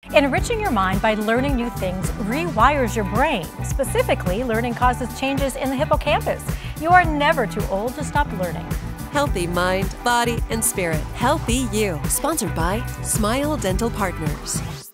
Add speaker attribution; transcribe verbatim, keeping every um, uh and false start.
Speaker 1: Enriching your mind by learning new things rewires your brain. Specifically, learning causes changes in the hippocampus. You are never too old to stop learning.
Speaker 2: Healthy mind, body, and spirit. Healthy You. Sponsored by Smile Dental Partners.